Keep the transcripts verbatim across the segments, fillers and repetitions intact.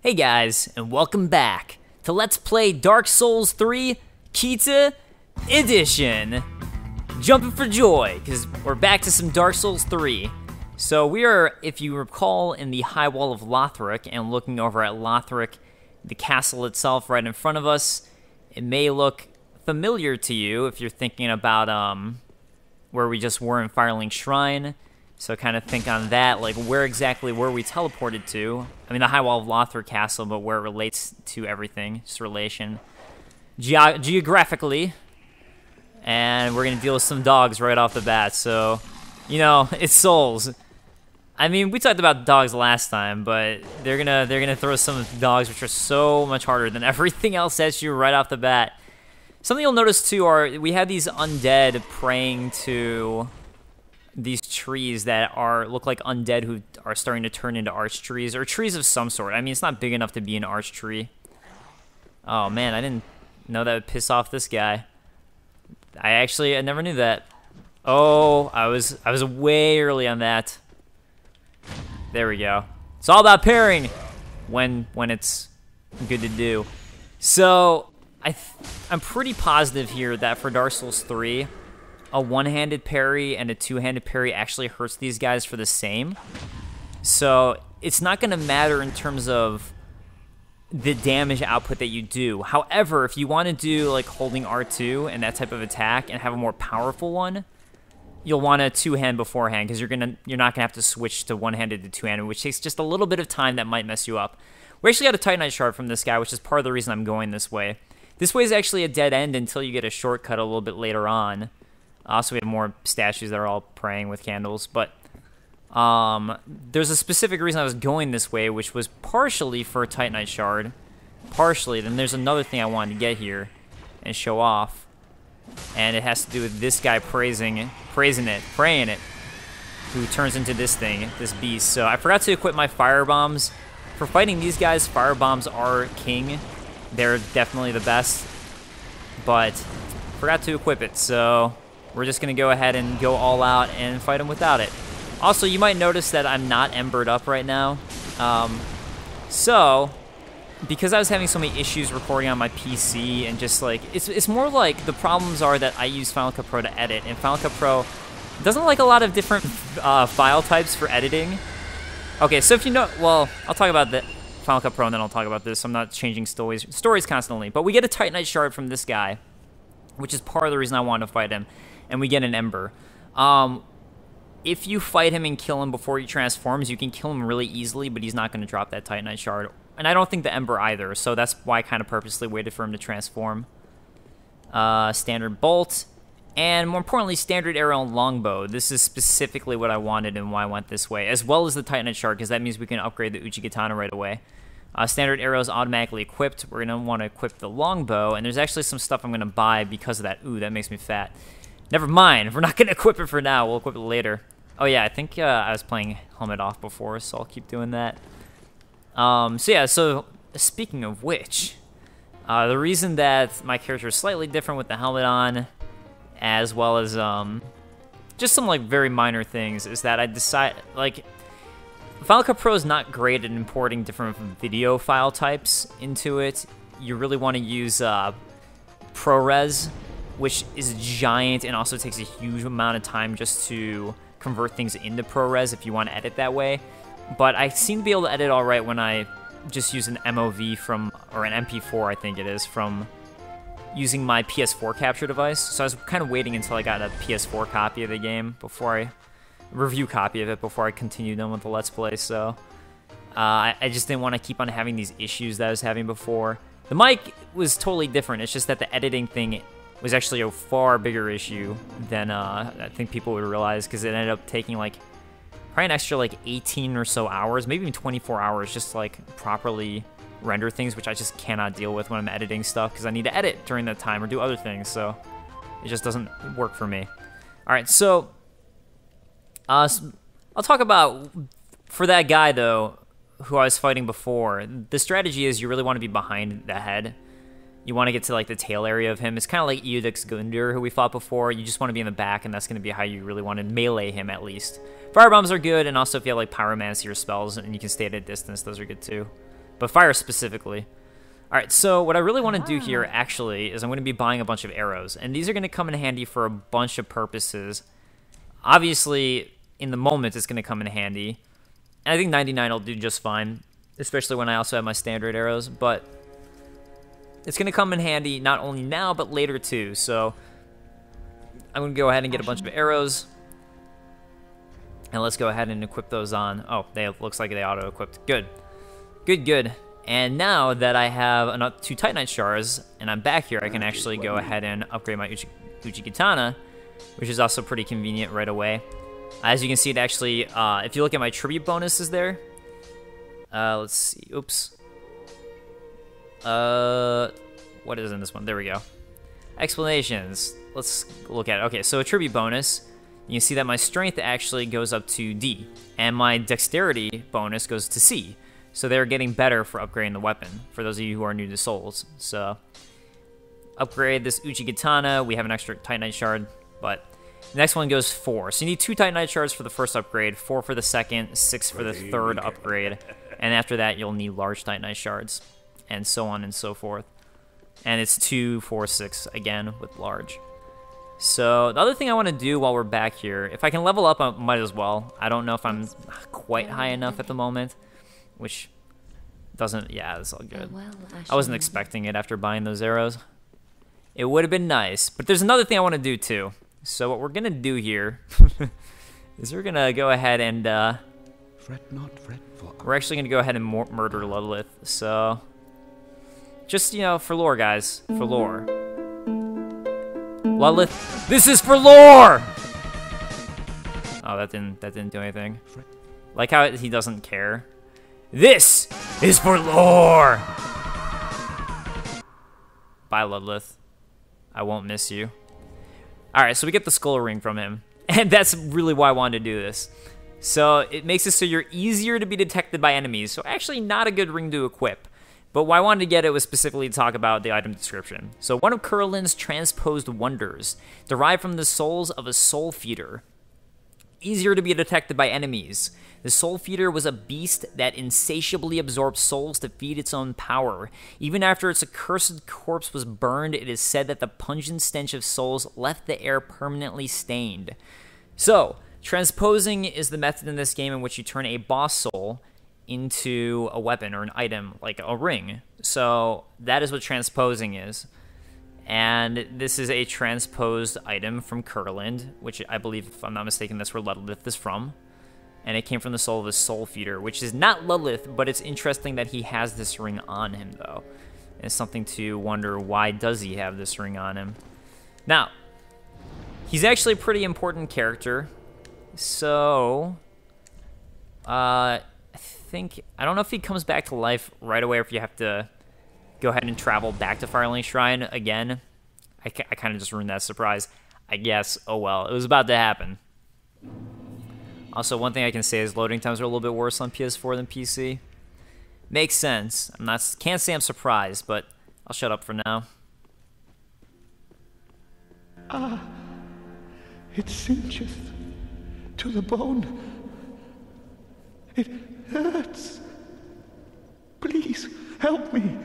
Hey guys, and welcome back to Let's Play Dark Souls three Kita Edition. Jumping for joy, because we're back to some Dark Souls three. So we are, if you recall, in the High Wall of Lothric, and looking over at Lothric, the castle itself right in front of us. It may look familiar to you if you're thinking about um, where we just were in Firelink Shrine. So kind of think on that, like where exactly were we teleported to? I mean, the High Wall of Lothric Castle, but where it relates to everything, just relation. Ge geographically. And we're going to deal with some dogs right off the bat, so, you know, it's Souls. I mean, we talked about dogs last time, but they're going to they're gonna throw some dogs which are so much harder than everything else at you right off the bat. Something you'll notice, too, are we have these undead praying to these trees that are look like undead who are starting to turn into arch trees, or trees of some sort. I mean, it's not big enough to be an arch tree. Oh man, I didn't know that would piss off this guy. I actually I never knew that. Oh, I was I was way early on that. There we go. It's all about pairing when when it's good to do. So I th I'm pretty positive here that for Dark Souls three, a one-handed parry and a two-handed parry actually hurts these guys for the same. So it's not going to matter in terms of the damage output that you do. However, if you want to do like holding R two and that type of attack and have a more powerful one, you'll want a two-hand beforehand, because you're gonna you're not gonna have to switch to one-handed to two-handed, which takes just a little bit of time that might mess you up. We actually got a Titanite shard from this guy, which is part of the reason I'm going this way. This way is actually a dead end until you get a shortcut a little bit later on. Also, we have more statues that are all praying with candles, but um, there's a specific reason I was going this way, which was partially for a Titanite shard, partially. Then there's another thing I wanted to get here and show off, and it has to do with this guy praising, praising it, praying it, who turns into this thing, this beast. So I forgot to equip my fire bombs. For fighting these guys, fire bombs are king. They're definitely the best, but forgot to equip it, so we're just going to go ahead and go all out and fight him without it. Also, you might notice that I'm not embered up right now. Um, so, because I was having so many issues recording on my P C, and just like, it's, it's more like the problems are that I use Final Cut Pro to edit, and Final Cut Pro doesn't like a lot of different uh, file types for editing. Okay, so if you know, well, I'll talk about the Final Cut Pro and then I'll talk about this. I'm not changing stories, stories constantly, but we get a Titanite shard from this guy, which is part of the reason I wanted to fight him. And we get an Ember. Um, if you fight him and kill him before he transforms, you can kill him really easily, but he's not going to drop that Titanite shard. And I don't think the Ember either, so that's why I kind of purposely waited for him to transform. Uh, standard bolt, and more importantly, standard arrow and longbow. This is specifically what I wanted and why I went this way, as well as the Titanite shard, because that means we can upgrade the Uchigatana right away. Uh, standard arrow is automatically equipped. We're going to want to equip the longbow, and there's actually some stuff I'm going to buy because of that. Ooh, that makes me fat. Never mind, we're not going to equip it for now, we'll equip it later. Oh yeah, I think uh, I was playing Helmet Off before, so I'll keep doing that. Um, so yeah, so speaking of which, uh, the reason that my character is slightly different with the helmet on, as well as um, just some like very minor things, is that I decide, like, Final Cut Pro is not great at importing different video file types into it. You really want to use uh, ProRes, which is giant and also takes a huge amount of time just to convert things into ProRes if you want to edit that way. But I seem to be able to edit all right when I just use an M O V from, or an M P four I think it is, from using my P S four capture device. So I was kind of waiting until I got a P S four copy of the game before I, review copy of it before I continued on with the Let's Play, so uh, I, I just didn't want to keep on having these issues that I was having before. The mic was totally different, it's just that the editing thing was actually a far bigger issue than uh, I think people would realize, because it ended up taking like probably an extra like eighteen or so hours, maybe even twenty-four hours, just to like properly render things, which I just cannot deal with when I'm editing stuff, because I need to edit during that time or do other things, so it just doesn't work for me. All right, so uh, I'll talk about, for that guy though, who I was fighting before, the strategy is you really want to be behind the head. You want to get to like the tail area of him. It's kind of like Eudix Gundyr, who we fought before. You just want to be in the back, and that's going to be how you really want to melee him at least. Firebombs are good, and also if you have like pyromancy or spells and you can stay at a distance, those are good too. but fire specifically. All right, so what I really want to do here, actually, is I'm going to be buying a bunch of arrows. And these are going to come in handy for a bunch of purposes. Obviously, in the moment, it's going to come in handy. And I think ninety-nine will do just fine, especially when I also have my standard arrows. But it's going to come in handy not only now, but later too. So I'm going to go ahead and get a bunch of arrows. And let's go ahead and equip those on. Oh, they looks like they auto-equipped. Good. Good, good. And now that I have another two Titanite shards, and I'm back here, I can actually go ahead and upgrade my Uchi, Uchigatana, which is also pretty convenient right away. As you can see, it actually, uh, if you look at my tribute bonuses there, uh, let's see, oops. Uh, what is in this one? There we go. Explanations. Let's look at it. Okay, so a tribute bonus, you can see that my strength actually goes up to D, and my dexterity bonus goes to C. So they're getting better for upgrading the weapon, for those of you who are new to Souls. So, upgrade this Uchigatana. We have an extra Titanite shard, but the next one goes four. So you need two Titanite shards for the first upgrade, four for the second, six for the third upgrade. And after that, you'll need large Titanite shards, and so on and so forth. And it's two, four, six again with large. So the other thing I want to do while we're back here, if I can level up, I might as well. I don't know if I'm quite high enough at the moment. Which doesn't, yeah, that's all good. I wasn't expecting it after buying those arrows. It would have been nice. But there's another thing I want to do too. So what we're going to do here is we're going to go ahead and, uh, fret not, fret for we're actually going to go ahead and murder Ludlith. So, just, you know, for lore, guys. For lore. Ludlith, this is for lore! Oh, that didn't, that didn't do anything. Like how he doesn't care. This is for lore! Bye, Ludlith. I won't miss you. Alright, so we get the skull ring from him. And that's really why I wanted to do this. So, it makes it so you're easier to be detected by enemies. So, actually not a good ring to equip. But why I wanted to get it was specifically to talk about the item description. So, one of Kurland's transposed wonders, derived from the souls of a soul feeder. Easier to be detected by enemies. The Soul Feeder was a beast that insatiably absorbed souls to feed its own power. Even after its accursed corpse was burned, it is said that the pungent stench of souls left the air permanently stained. So, transposing is the method in this game in which you turn a boss soul into a weapon or an item, like a ring. So, that is what transposing is. And this is a transposed item from Kurland, which I believe, if I'm not mistaken, that's where Ludlith is from. And it came from the soul of a soul feeder, which is not Ludlith, but it's interesting that he has this ring on him, though. And it's something to wonder, why does he have this ring on him? Now, he's actually a pretty important character. So, uh, I think, I don't know if he comes back to life right away or if you have to go ahead and travel back to Firelink Shrine again. I, I kind of just ruined that surprise. I guess, oh well, it was about to happen. Also, one thing I can say is loading times are a little bit worse on P S four than P C. Makes sense. I'm not, can't say I'm surprised, but I'll shut up for now. Ah, it cinches to the bone. It hurts. Please, help me.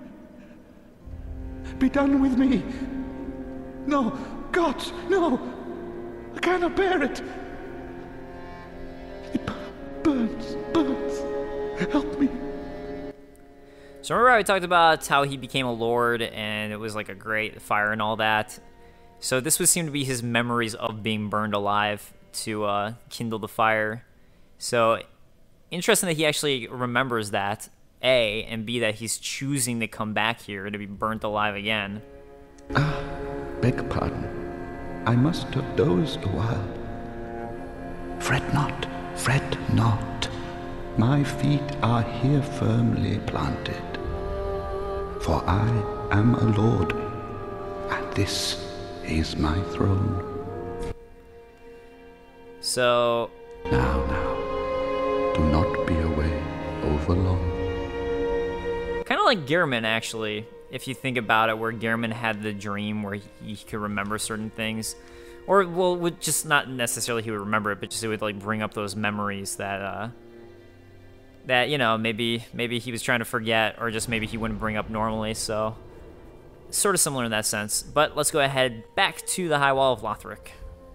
Be done with me. No, gods, no. I cannot bear it. It burns, burns. Help me. So remember how we talked about how he became a lord and it was like a great fire and all that? So this would seem to be his memories of being burned alive to uh, kindle the fire. So interesting that he actually remembers that, A, and B, that he's choosing to come back here to be burnt alive again. Ah, beg pardon. I must have dozed a while. Fret not, fret not. My feet are here firmly planted. For I am a lord, and this is my throne. So... Now, now, do not be away over long. Kind of like Gehrman, actually, if you think about it, where Gehrman had the dream where he, he could remember certain things. Or, well, would just not necessarily he would remember it, but just it would, like, bring up those memories that, uh, that, you know, maybe maybe he was trying to forget, or just maybe he wouldn't bring up normally, so sort of similar in that sense. But let's go ahead back to the High Wall of Lothric.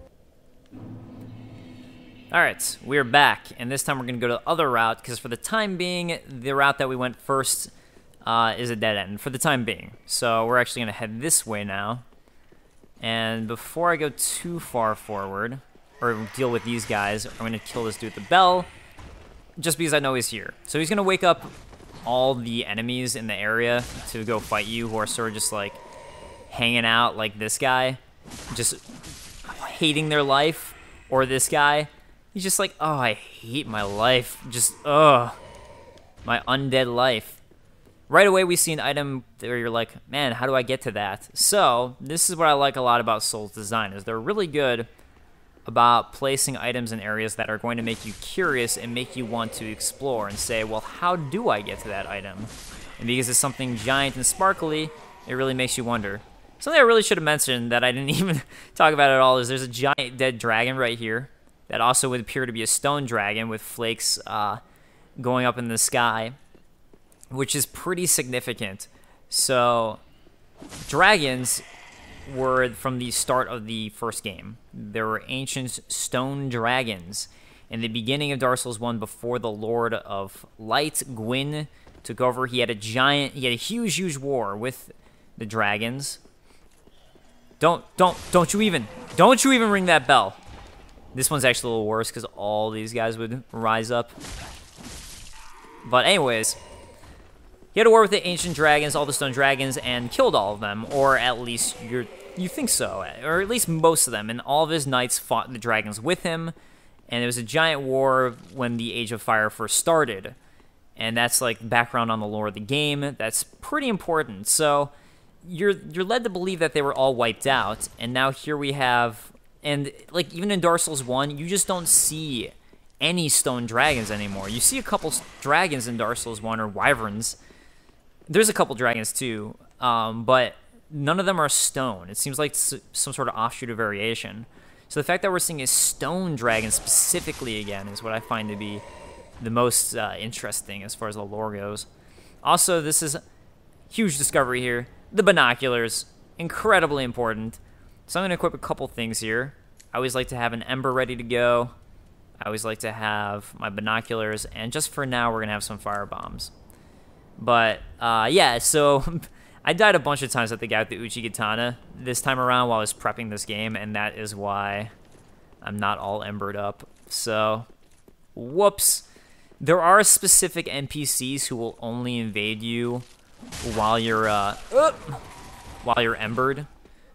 Alright, we're back, and this time we're going to go to the other route, because for the time being, the route that we went first uh, is a dead end, for the time being. So we're actually going to head this way now. And before I go too far forward, or deal with these guys, I'm going to kill this dude with the bell, just because I know he's here. So he's going to wake up all the enemies in the area to go fight you, who are sort of just like hanging out, like this guy, just hating their life, or this guy. He's just like, oh, I hate my life. Just, ugh, my undead life. Right away, we see an item where you're like, man, how do I get to that? So this is what I like a lot about Souls design, is they're really good about placing items in areas that are going to make you curious and make you want to explore and say, well, how do I get to that item? And because it's something giant and sparkly, it really makes you wonder. Something I really should have mentioned that I didn't even talk about at all is there's a giant dead dragon right here that also would appear to be a stone dragon with flakes uh, going up in the sky, which is pretty significant. So dragons were from the start of the first game. There were ancient stone dragons. In the beginning of Dark Souls one, before the Lord of Light, Gwyn, took over, he had a giant, he had a huge, huge war with the dragons. Don't, don't, don't you even, don't you even ring that bell. This one's actually a little worse because all these guys would rise up. But anyways, he had a war with the ancient dragons, all the stone dragons, and killed all of them, or at least you're, you think so, or at least most of them. And all of his knights fought the dragons with him, and it was a giant war when the Age of Fire first started. And that's like background on the lore of the game. That's pretty important. So you're you're led to believe that they were all wiped out, and now here we have. And, like, even in Dark Souls one, you just don't see any stone dragons anymore. You see a couple dragons in Dark Souls one, or wyverns. There's a couple dragons, too, um, but none of them are stone. It seems like some sort of offshoot of variation. So the fact that we're seeing a stone dragon specifically again is what I find to be the most uh, interesting as far as the lore goes. Also, this is a huge discovery here. The binoculars, incredibly important. So I'm going to equip a couple things here. I always like to have an ember ready to go. I always like to have my binoculars. And just for now, we're going to have some fire bombs. But, uh, yeah, so I died a bunch of times at the guy with the Uchigatana this time around while I was prepping this game. And that is why I'm not all embered up. So, whoops. There are specific N P Cs who will only invade you while you're, uh, uh while you're embered.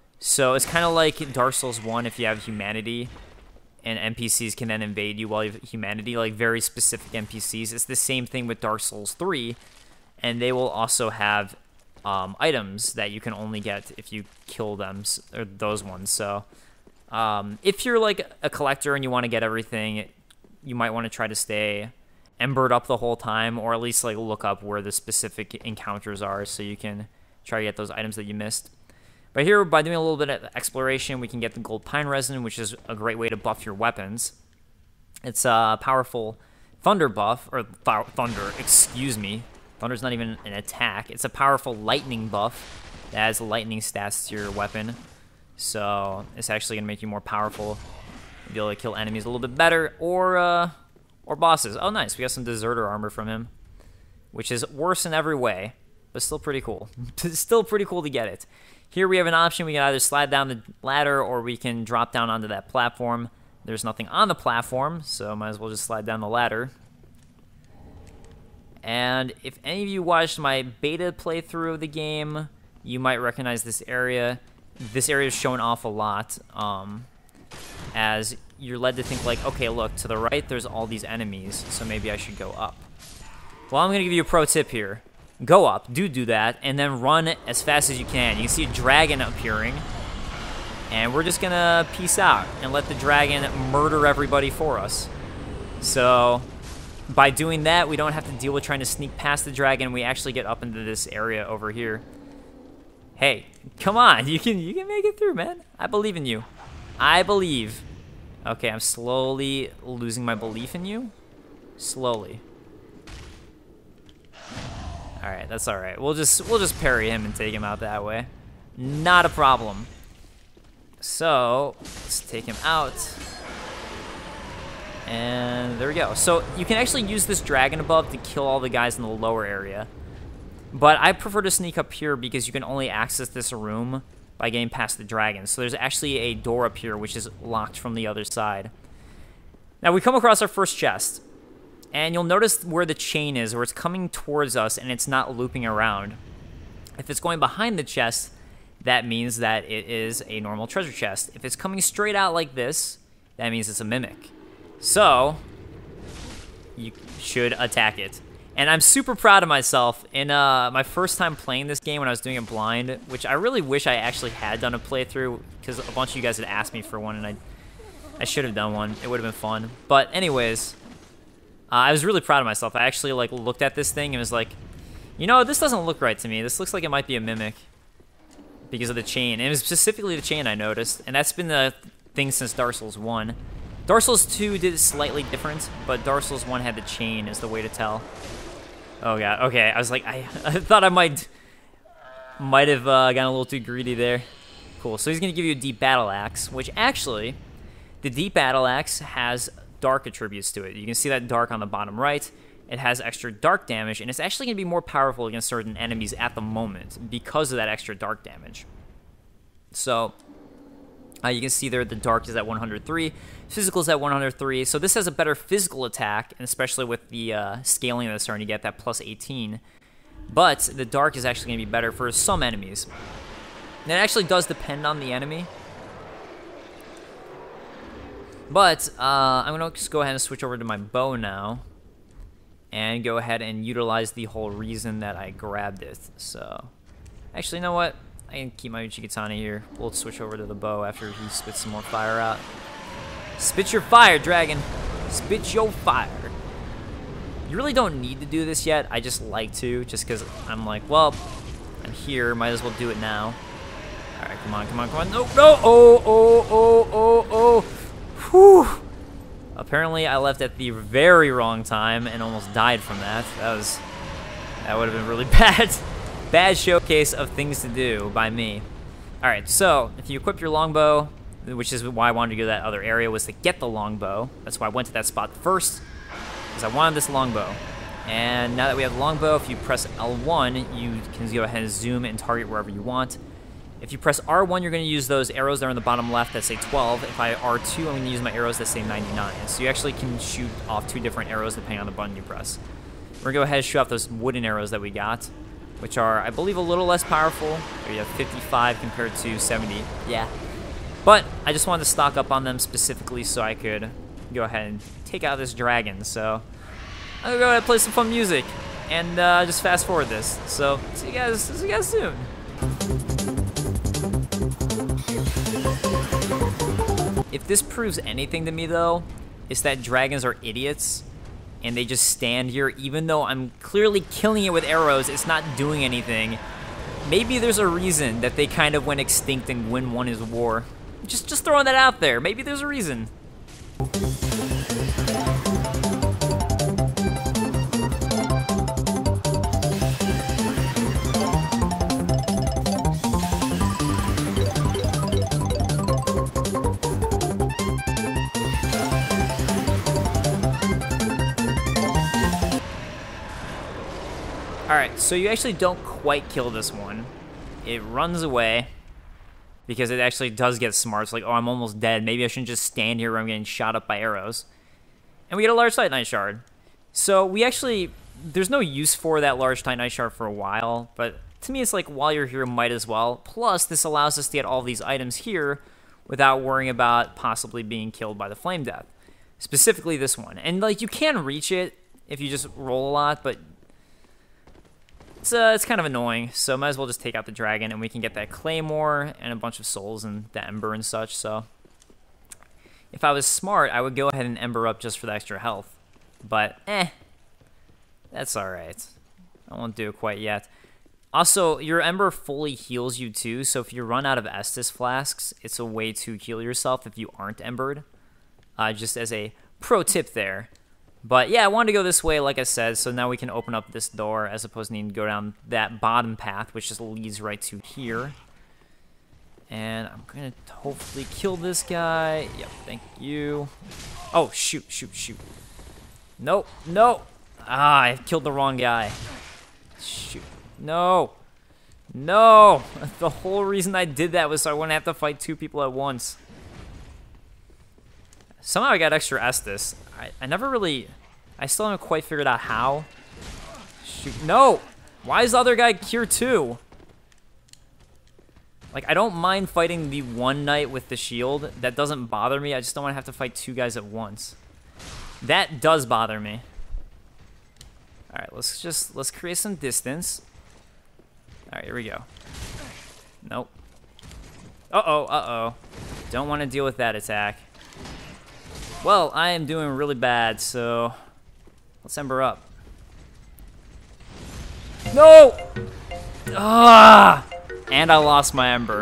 So it's kind of like Dark Souls one if you have humanity, and N P Cs can then invade you while you have humanity, like very specific N P Cs. It's the same thing with Dark Souls three, and they will also have um, items that you can only get if you kill them, or those ones. So um, if you're like a collector and you want to get everything, you might want to try to stay embered up the whole time, or at least like look up where the specific encounters are so you can try to get those items that you missed. But here, by doing a little bit of exploration, we can get the gold pine resin, which is a great way to buff your weapons. It's a powerful thunder buff, or th thunder, excuse me. Thunder's not even an attack. It's a powerful lightning buff that adds lightning stats to your weapon. So it's actually going to make you more powerful. You'll be able to kill enemies a little bit better, or, uh, or bosses. Oh, nice. We got some deserter armor from him, which is worse in every way, but still pretty cool. Still pretty cool to get it. Here we have an option. We can either slide down the ladder or we can drop down onto that platform. There's nothing on the platform, so might as well just slide down the ladder. And if any of you watched my beta playthrough of the game, you might recognize this area. This area is shown off a lot, um, as you're led to think like, okay, look, to the right, there's all these enemies, so maybe I should go up. Well, I'm going to give you a pro tip here. Go up, do do that, and then run as fast as you can. You can see a dragon appearing, and we're just gonna peace out and let the dragon murder everybody for us. So, by doing that, we don't have to deal with trying to sneak past the dragon. We actually get up into this area over here. Hey, come on, you can you can make it through, man. I believe in you. I believe. Okay, I'm slowly losing my belief in you. Slowly. All right, that's all right. We'll just we'll just parry him and take him out that way. Not a problem. So let's take him out. And there we go. So you can actually use this dragon above to kill all the guys in the lower area. But I prefer to sneak up here because you can only access this room by getting past the dragon. So there's actually a door up here which is locked from the other side. Now we come across our first chest. And you'll notice where the chain is, where it's coming towards us and it's not looping around. If it's going behind the chest, that means that it is a normal treasure chest. If it's coming straight out like this, that means it's a mimic. So, you should attack it. And I'm super proud of myself. In uh, my first time playing this game when I was doing it blind, which I really wish I actually had done a playthrough, because a bunch of you guys had asked me for one, and I, I should have done one. It would have been fun. But anyways, uh, I was really proud of myself. I actually like looked at this thing and was like, you know, this doesn't look right to me. This looks like it might be a mimic because of the chain. And it was specifically the chain I noticed, and that's been the thing since Dark Souls one. Dark Souls two did it slightly different, but Dark Souls one had the chain as the way to tell. Oh god, okay, I was like, I, I thought I might might have uh, gotten a little too greedy there. Cool, so he's going to give you a Deep Battle Axe, which actually, the Deep Battle Axe has dark attributes to it. You can see that dark on the bottom right. It has extra dark damage, and it's actually going to be more powerful against certain enemies at the moment because of that extra dark damage. So, uh, you can see there the dark is at one hundred three, physical is at one hundred three, so this has a better physical attack, and especially with the uh, scaling that it's starting to get, that plus eighteen. But the dark is actually going to be better for some enemies. And it actually does depend on the enemy. But uh, I'm going to just go ahead and switch over to my bow now. And go ahead and utilize the whole reason that I grabbed it. So, actually, you know what? I can keep my Uchigatana here. We'll switch over to the bow after he spits some more fire out. Spit your fire, dragon. Spit your fire. You really don't need to do this yet. I just like to, just because I'm like, well, I'm here. Might as well do it now. All right, come on, come on, come on. No, no. Oh, oh, oh, oh, oh. Whew. Apparently, I left at the very wrong time and almost died from that. That was, that would have been really bad. Bad showcase of things to do by me. All right, so if you equip your longbow, which is why I wanted to go to that other area, was to get the longbow. That's why I went to that spot first, because I wanted this longbow. And now that we have the longbow, if you press L one, you can go ahead and zoom and target wherever you want. If you press R one, you're going to use those arrows there on the bottom left that say twelve. If I R two, I'm going to use my arrows that say ninety-nine. So you actually can shoot off two different arrows depending on the button you press. We're going to go ahead and shoot off those wooden arrows that we got, which are, I believe, a little less powerful. There you have fifty-five compared to seventy. Yeah. But I just wanted to stock up on them specifically so I could go ahead and take out this dragon. So I'm going to go ahead and play some fun music and uh, just fast forward this. So see you guys, see you guys soon. If this proves anything to me, though, it's that dragons are idiots, and they just stand here. Even though I'm clearly killing it with arrows, it's not doing anything. Maybe there's a reason that they kind of went extinct and Gwyn won his war. Just, just throwing that out there. Maybe there's a reason. Alright, so you actually don't quite kill this one. It runs away because it actually does get smart. It's like, oh, I'm almost dead. Maybe I shouldn't just stand here where I'm getting shot up by arrows. And we get a large Titanite shard. So we actually, there's no use for that large Titanite shard for a while, but to me it's like, while you're here, might as well. Plus, this allows us to get all these items here without worrying about possibly being killed by the Flame Death. Specifically this one. And like, you can reach it if you just roll a lot, but It's, uh, it's kind of annoying, so might as well just take out the dragon, and we can get that claymore and a bunch of souls and the ember and such. So if I was smart, I would go ahead and ember up just for the extra health. But, eh, that's alright. I won't do it quite yet. Also, your ember fully heals you too, so if you run out of Estus flasks, it's a way to heal yourself if you aren't embered. Uh, just as a pro tip there. But yeah, I wanted to go this way, like I said, so now we can open up this door as opposed to needing to go down that bottom path, which just leads right to here. And I'm gonna hopefully kill this guy. Yep, thank you. Oh, shoot, shoot, shoot. Nope, no. Ah, I killed the wrong guy. Shoot. No. No. The whole reason I did that was so I wouldn't have to fight two people at once. Somehow I got extra Estus. I, I never really... I still haven't quite figured out how. Shoot. No! Why is the other guy here too? Like, I don't mind fighting the one knight with the shield. That doesn't bother me. I just don't want to have to fight two guys at once. That does bother me. Alright, let's just... Let's create some distance. Alright, here we go. Nope. Uh-oh, uh-oh. Don't want to deal with that attack. Well, I am doing really bad, so let's ember up. No! Ah! And I lost my ember.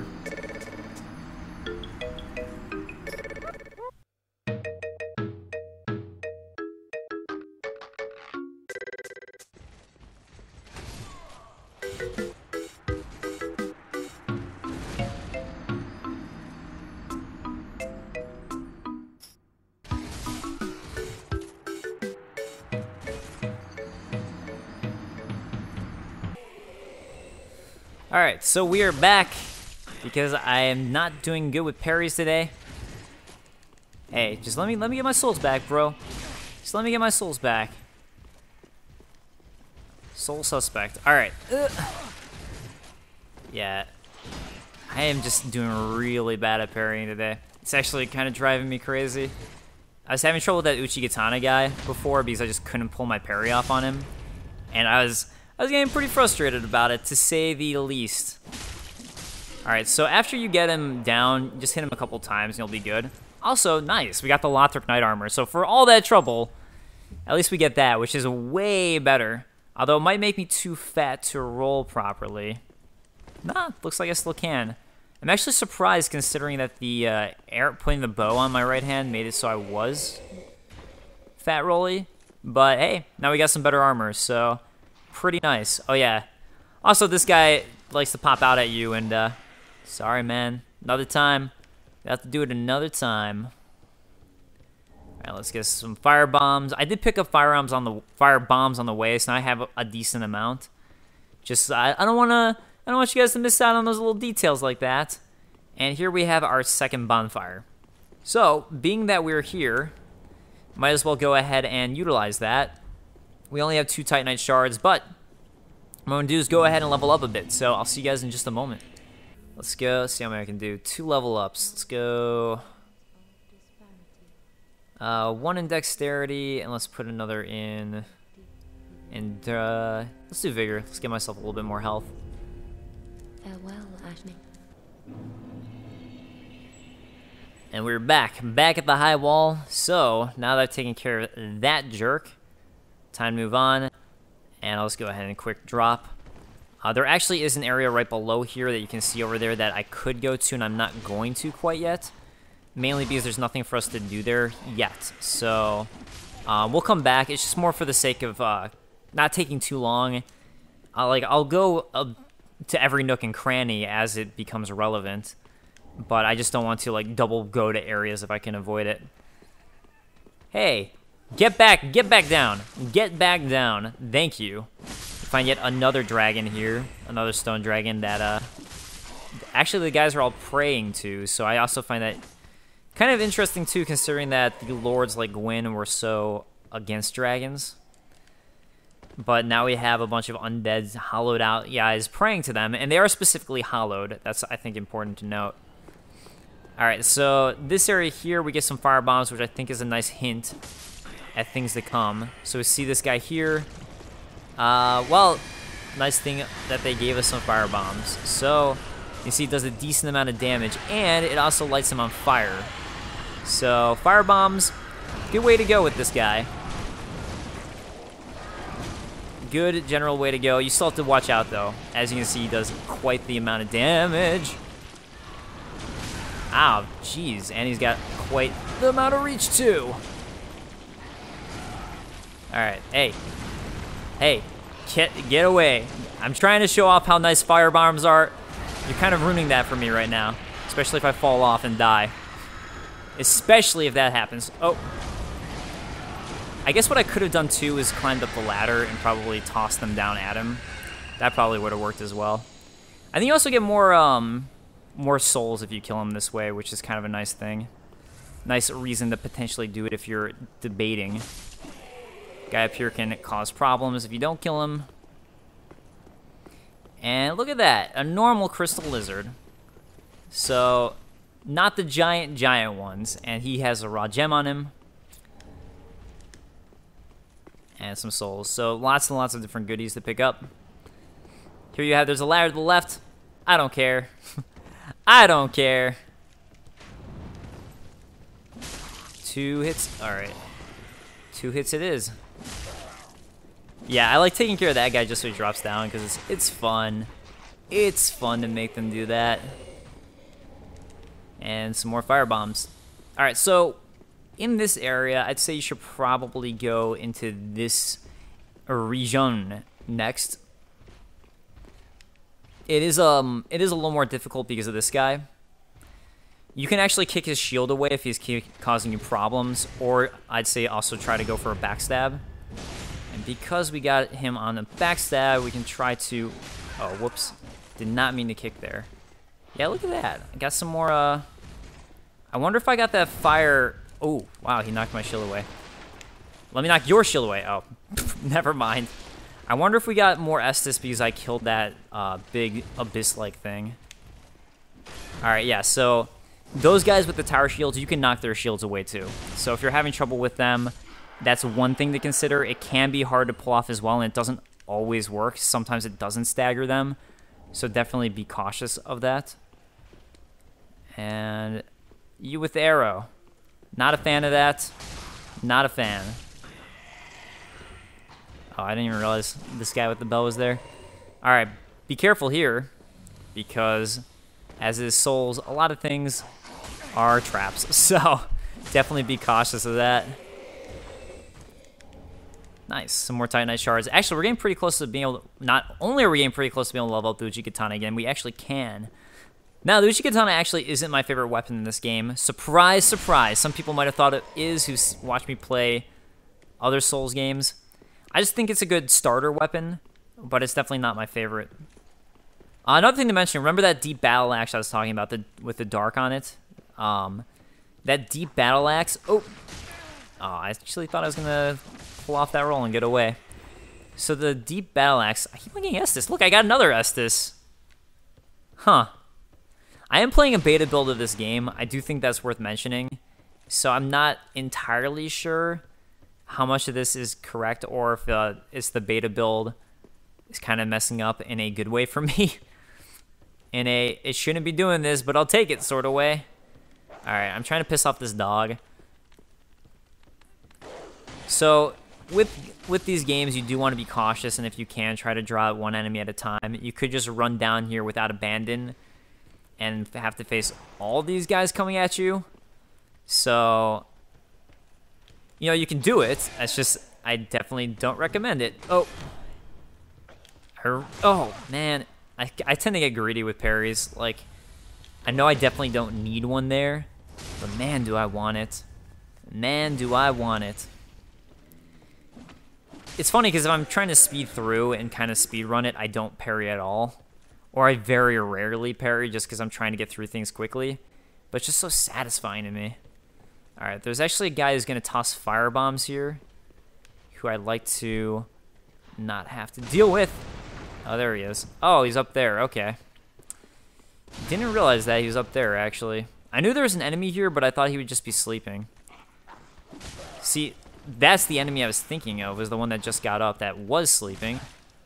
Alright, so we are back because I am not doing good with parries today. Hey, just let me let me get my souls back, bro. Just let me get my souls back. Soul suspect. Alright. Yeah. I am just doing really bad at parrying today. It's actually kind of driving me crazy. I was having trouble with that Uchigatana guy before because I just couldn't pull my parry off on him. And I was... I was getting pretty frustrated about it, to say the least. Alright, so after you get him down, just hit him a couple times and you'll be good. Also, nice, we got the Lothric Knight Armor. So for all that trouble, at least we get that, which is way better. Although it might make me too fat to roll properly. Nah, looks like I still can. I'm actually surprised considering that the uh, air putting the bow on my right hand made it so I was fat rolly. But hey, now we got some better armor, so... pretty nice. Oh yeah. Also, this guy likes to pop out at you, and uh, sorry, man. Another time. You have to do it another time. All right, let's get some fire bombs. I did pick up firearms on the fire bombs on the way, so now I have a, a decent amount. Just I, I don't want to. I don't want you guys to miss out on those little details like that. And here we have our second bonfire. So, being that we're here, might as well go ahead and utilize that. We only have two Titanite shards, but what I'm going to do is go ahead and level up a bit. So I'll see you guys in just a moment. Let's go. See how many I can do. Two level ups. Let's go. Uh, one in dexterity, and let's put another in. And uh, let's do vigor. Let's get myself a little bit more health. Farewell, Ajni. And we're back. Back at the high wall. So now that I've taken care of that jerk, time to move on, and I'll just go ahead and quick drop. Uh, there actually is an area right below here that you can see over there that I could go to, and I'm not going to quite yet, mainly because there's nothing for us to do there yet. So uh, we'll come back. It's just more for the sake of uh, not taking too long. Uh, like I'll go uh, to every nook and cranny as it becomes relevant, but I just don't want to like double go to areas if I can avoid it. Hey. Get back, get back down, get back down, thank you. Find yet another dragon here, another stone dragon that, uh, actually the guys are all praying to, so I also find that kind of interesting too, considering that the lords like Gwyn were so against dragons. But now we have a bunch of undead, hollowed out guys praying to them, and they are specifically hollowed. That's, I think, important to note. Alright, so this area here, we get some fire bombs, which I think is a nice hint at things to come. So we see this guy here. Uh, well, nice thing that they gave us some fire bombs. So you see it does a decent amount of damage, and it also lights him on fire. So fire bombs, good way to go with this guy. Good general way to go. You still have to watch out though. As you can see, he does quite the amount of damage. Ow, jeez, and he's got quite the amount of reach too. Alright, hey. Hey, get, get away. I'm trying to show off how nice fire bombs are. You're kind of ruining that for me right now. Especially if I fall off and die. Especially if that happens. Oh. I guess what I could have done too is climbed up the ladder and probably tossed them down at him. That probably would have worked as well. I think you also get more um, more souls if you kill him this way, which is kind of a nice thing. Nice reason to potentially do it if you're debating. Guy up here can cause problems if you don't kill him. And look at that, a normal crystal lizard. So, not the giant, giant ones. And he has a raw gem on him. And some souls. So, lots and lots of different goodies to pick up. Here you have, there's a ladder to the left. I don't care. I don't care. Two hits, alright. Two hits it is. Yeah, I like taking care of that guy just so he drops down because it's, it's fun. It's fun to make them do that. And some more fire bombs. Alright, so in this area, I'd say you should probably go into this region next. It is um, it is a little more difficult because of this guy. You can actually kick his shield away if he's causing you problems, or I'd say also try to go for a backstab. And because we got him on a backstab, we can try to... Oh, whoops. Did not mean to kick there. Yeah, look at that. I got some more, uh... I wonder if I got that fire... Oh, wow, he knocked my shield away. Let me knock your shield away. Oh, never mind. I wonder if we got more Estus because I killed that uh, big abyss-like thing. Alright, yeah, so... Those guys with the tower shields, you can knock their shields away too. So if you're having trouble with them, that's one thing to consider. It can be hard to pull off as well, and it doesn't always work. Sometimes it doesn't stagger them. So definitely be cautious of that. And you with the arrow. Not a fan of that. Not a fan. Oh, I didn't even realize this guy with the bell was there. Alright, be careful here. Because, as is Souls, a lot of things are traps. So, definitely be cautious of that. Nice. Some more Titanite shards. Actually, we're getting pretty close to being able to... Not only are we getting pretty close to being able to level up the Uchigatana again, we actually can. Now, the Uchigatana actually isn't my favorite weapon in this game. Surprise, surprise. Some people might have thought it is who watched me play other Souls games. I just think it's a good starter weapon, but it's definitely not my favorite. Uh, another thing to mention, remember that deep battle axe I was talking about the, with the dark on it? Um, that deep battle axe... Oh! Oh, I actually thought I was going to pull off that roll and get away. So the deep battle axe... I keep on getting Estus. Look, I got another Estus. Huh. I am playing a beta build of this game. I do think that's worth mentioning. So I'm not entirely sure how much of this is correct or if uh, it's the beta build is kind of messing up in a good way for me. In a, it shouldn't be doing this, but I'll take it sort of way. Alright, I'm trying to piss off this dog. So, with with these games, you do want to be cautious, and if you can, try to draw out one enemy at a time. You could just run down here without abandon and have to face all these guys coming at you. So, you know, you can do it. It's just, I definitely don't recommend it. Oh. Oh, man. I, I tend to get greedy with parries. Like, I know I definitely don't need one there, but man, do I want it. Man, do I want it. It's funny because if I'm trying to speed through and kind of speed run it, I don't parry at all. Or I very rarely parry just because I'm trying to get through things quickly. But it's just so satisfying to me. Alright, there's actually a guy who's going to toss fire bombs here, who I'd like to not have to deal with. Oh, there he is. Oh, he's up there. Okay. Didn't realize that he was up there, actually. I knew there was an enemy here, but I thought he would just be sleeping. See, that's the enemy I was thinking of, was the one that just got up that was sleeping.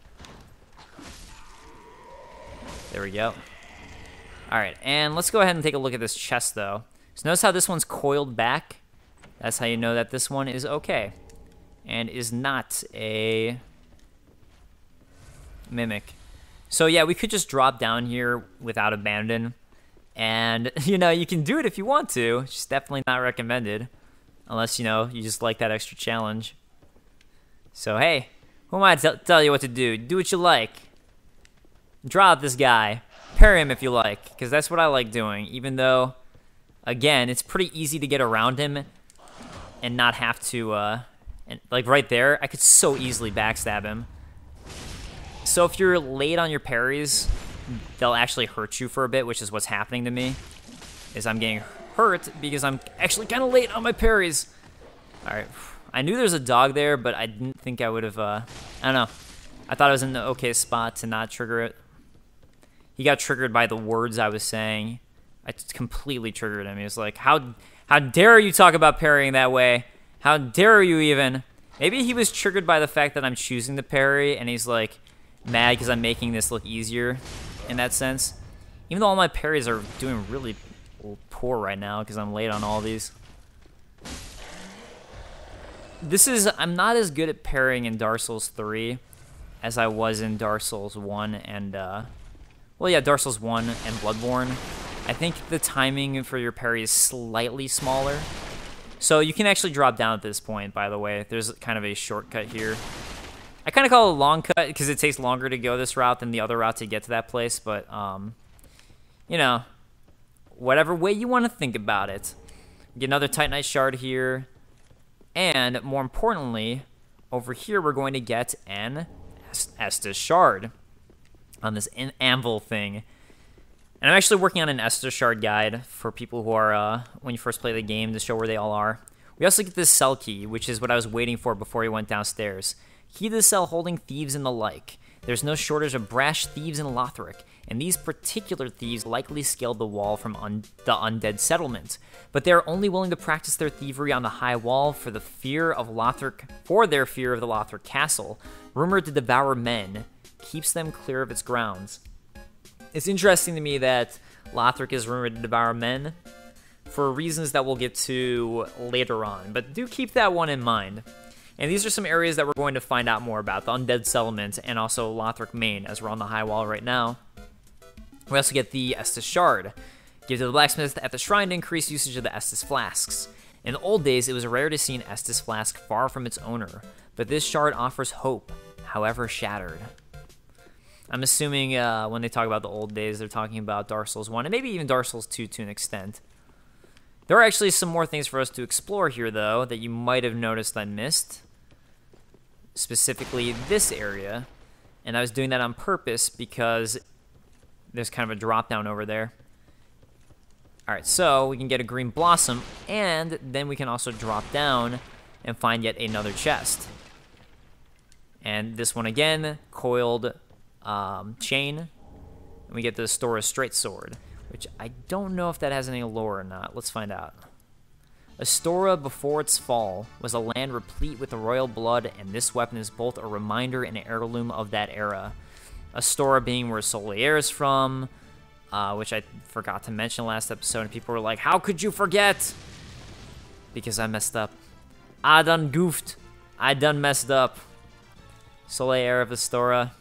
There we go. Alright, and let's go ahead and take a look at this chest, though. So notice how this one's coiled back? That's how you know that this one is okay. And is not a... mimic. So yeah, we could just drop down here without abandon. And, you know, you can do it if you want to. It's just definitely not recommended. Unless, you know, you just like that extra challenge. So, hey, who am I to tell you what to do? Do what you like. Draw out this guy. Parry him if you like, because that's what I like doing, even though, again, it's pretty easy to get around him and not have to, uh, and, like right there, I could so easily backstab him. So if you're late on your parries, they'll actually hurt you for a bit, which is what's happening to me, is I'm getting hurt because I'm actually kind of late on my parries. All right, I knew there was a dog there, but I didn't think I would have, uh, I don't know. I thought I was in the okay spot to not trigger it. He got triggered by the words I was saying. I completely triggered him. He was like, how, how dare you talk about parrying that way? How dare you even? Maybe he was triggered by the fact that I'm choosing to parry, and he's like mad because I'm making this look easier in that sense. Even though all my parries are doing really poor right now because I'm late on all these. This is, I'm not as good at parrying in Dark Souls three as I was in Dark Souls one and, uh, well, yeah, Dark Souls one and Bloodborne. I think the timing for your parry is slightly smaller. So you can actually drop down at this point, by the way. There's kind of a shortcut here. I kind of call it a long cut because it takes longer to go this route than the other route to get to that place. But, um, you know, whatever way you want to think about it. Get another Titanite Shard here. And, more importantly, over here we're going to get an Estus Shard on this anvil thing. And I'm actually working on an Estus Shard guide for people who are, uh, when you first play the game, to show where they all are. We also get this cell key, which is what I was waiting for before he went downstairs. Key to the cell holding thieves and the like. There's no shortage of brash thieves in Lothric, and these particular thieves likely scaled the wall from un the undead settlement. But they are only willing to practice their thievery on the high wall for the fear of Lothric, for their fear of the Lothric castle, rumored to devour men, keeps them clear of its grounds. It's interesting to me that Lothric is rumored to devour men for reasons that we'll get to later on, but do keep that one in mind. And these are some areas that we're going to find out more about, the Undead Settlement and also Lothric Main, as we're on the high wall right now. We also get the Estus Shard. Give to the blacksmith at the shrine to increase usage of the Estus Flasks. In the old days, it was rare to see an Estus Flask far from its owner, but this shard offers hope, however shattered. I'm assuming uh, when they talk about the old days, they're talking about Dark Souls one, and maybe even Dark Souls two to an extent. There are actually some more things for us to explore here, though, that you might have noticed I missed. Specifically this area, and I was doing that on purpose because there's kind of a drop down over there. Alright, so we can get a green blossom, and then we can also drop down and find yet another chest. And this one again, coiled um, chain, and we get the Astora Straight Sword, which I don't know if that has any lore or not. Let's find out. Astora, before its fall, was a land replete with the royal blood, and this weapon is both a reminder and an heirloom of that era. Astora being where Solier is from, uh, which I forgot to mention last episode, and people were like, how could you forget? Because I messed up. I done goofed. I done messed up. Solier of Astora.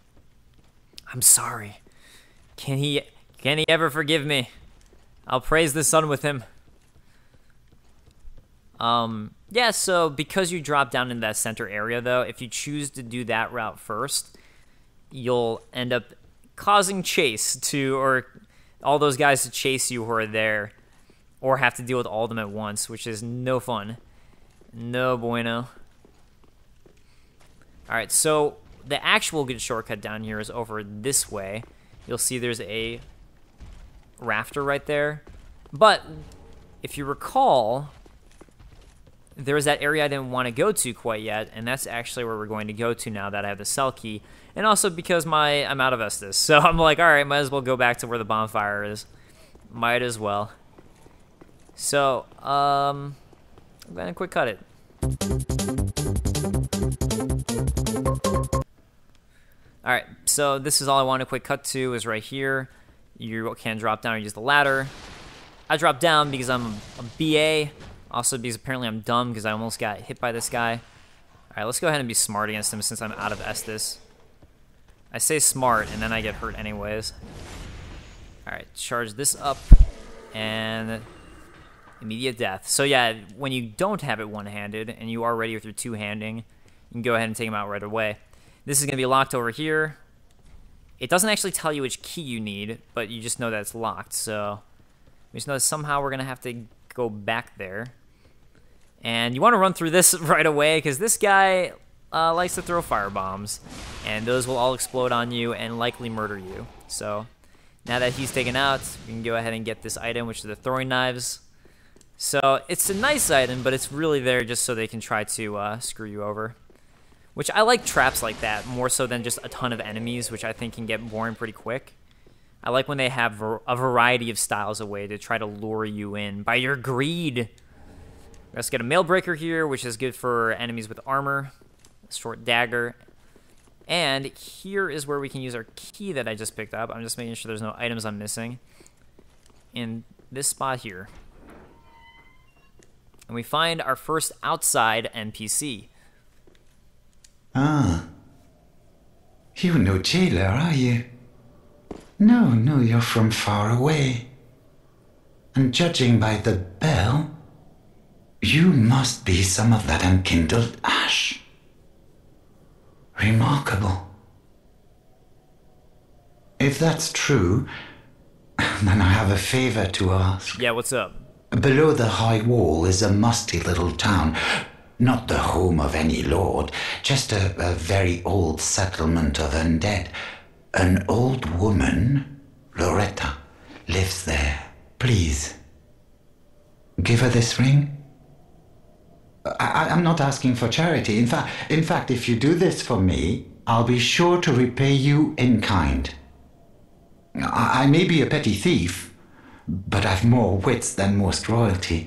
I'm sorry. Can he, can he ever forgive me? I'll praise the sun with him. Um, yeah, so because you drop down in that center area, though, if you choose to do that route first, you'll end up causing chase to, or all those guys to chase you who are there, or have to deal with all of them at once, which is no fun. No bueno. Alright, so the actual good shortcut down here is over this way. You'll see there's a rafter right there. But if you recall, there was that area I didn't want to go to quite yet, and that's actually where we're going to go to now that I have the cell key. And also because my I'm out of Estus, so I'm like, alright, might as well go back to where the bonfire is. Might as well. So, um, I'm gonna quick cut it. Alright, so this is all I want to quick cut to is right here. You can drop down and use the ladder. I dropped down because I'm a B A. Also because apparently I'm dumb because I almost got hit by this guy. Alright, let's go ahead and be smart against him since I'm out of Estus. I say smart and then I get hurt anyways. Alright, charge this up and immediate death. So yeah, when you don't have it one-handed and you are ready with your two-handing, you can go ahead and take them out right away. This is going to be locked over here. It doesn't actually tell you which key you need, but you just know that it's locked. So we just know that somehow we're going to have to go back there. And you want to run through this right away because this guy uh, likes to throw fire bombs. And those will all explode on you and likely murder you. So now that he's taken out, you can go ahead and get this item, which is the throwing knives. So it's a nice item, but it's really there just so they can try to uh, screw you over. Which I like traps like that more so than just a ton of enemies, which I think can get boring pretty quick. I like when they have a variety of styles of way to try to lure you in by your greed. Let's get a mail breaker here, which is good for enemies with armor. A short dagger. And here is where we can use our key that I just picked up. I'm just making sure there's no items I'm missing. In this spot here. And we find our first outside N P C. Ah. You're no jailer, are you? No, no, you're from far away. And judging by the bell, you must be some of that unkindled ash. Remarkable. If that's true, then I have a favor to ask. Yeah, what's up? Below the high wall is a musty little town. Not the home of any lord, just a, a very old settlement of undead. An old woman, Loretta, lives there. Please, give her this ring. I, I'm not asking for charity. In fact, in fact, if you do this for me, I'll be sure to repay you in kind. I, I may be a petty thief, but I've more wits than most royalty.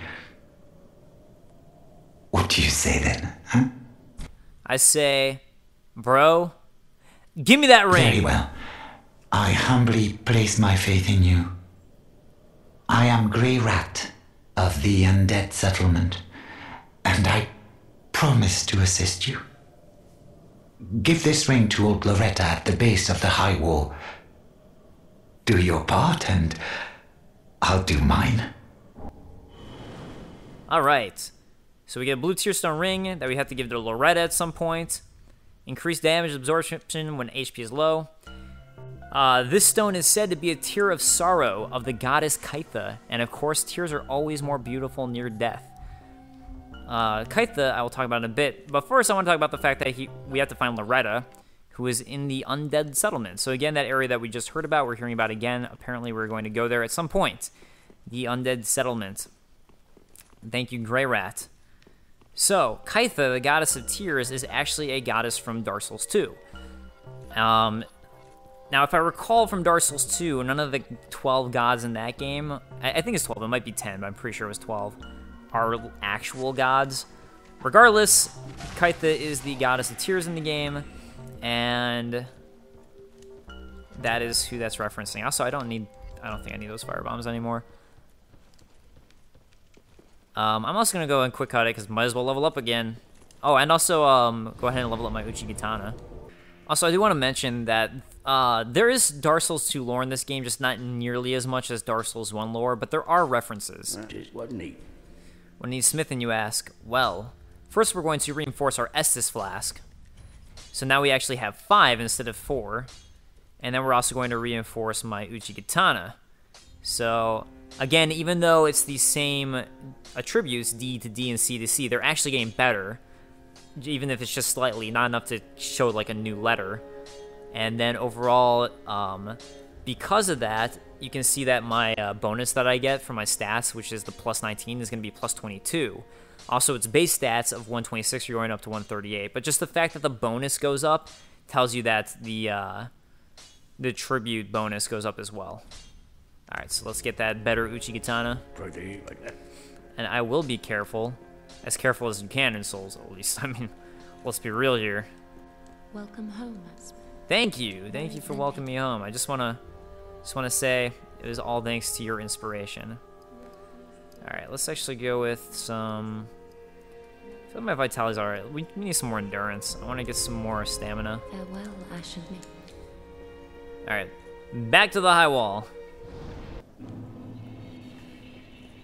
What do you say then, huh? I say, bro, give me that ring. Very well. I humbly place my faith in you. I am Grey Rat of the Undead Settlement, and I promise to assist you. Give this ring to old Loretta at the base of the high wall. Do your part, and I'll do mine. All right. So we get a blue tearstone ring that we have to give to Loretta at some point. Increased damage absorption when H P is low. Uh, this stone is said to be a tear of sorrow of the goddess Kaitha, and of course, tears are always more beautiful near death. Uh, Kaitha, I will talk about in a bit, but first I want to talk about the fact that he, we have to find Loretta, who is in the undead settlement. So again, that area that we just heard about, we're hearing about again. Apparently, we're going to go there at some point. The undead settlement. Thank you, Grey Rat. So, Kaitha, the goddess of tears, is actually a goddess from Dark Souls two. Um, now, if I recall from Dark Souls two, none of the twelve gods in that game, I, I think it's twelve, it might be ten, but I'm pretty sure it was twelve, are actual gods. Regardless, Kaitha is the goddess of tears in the game, and that is who that's referencing. Also, I don't need, I don't think I need those fire bombs anymore. Um, I'm also going to go and quick cut it because might as well level up again. Oh, and also um, go ahead and level up my Uchigatana. Also, I do want to mention that uh, there is Dark Souls two lore in this game, just not nearly as much as Dark Souls one lore, but there are references. Just what neat. What needs smithing, you ask? Well, first we're going to reinforce our Estus Flask. So now we actually have five instead of four. And then we're also going to reinforce my Uchigatana. So, again, even though it's the same attributes, D to D and C to C, they're actually getting better. Even if it's just slightly, not enough to show like a new letter. And then overall, um, because of that, you can see that my uh, bonus that I get for my stats, which is the plus nineteen, is going to be plus twenty-two. Also, its base stats of one twenty-six are going up to one thirty-eight. But just the fact that the bonus goes up tells you that the, uh, the tribute bonus goes up as well. Alright, so let's get that better Uchigatana. Pretty like that. And I will be careful. As careful as you can in Souls, at least. I mean, let's be real here. Welcome home, Aspen. Thank you. Thank you for welcoming me home. I just want to just want to say it was all thanks to your inspiration. Alright, let's actually go with some... I feel like my vitality's alright. We, we need some more endurance. I want to get some more stamina. Farewell, Ashen Mick. Alright, back to the high wall.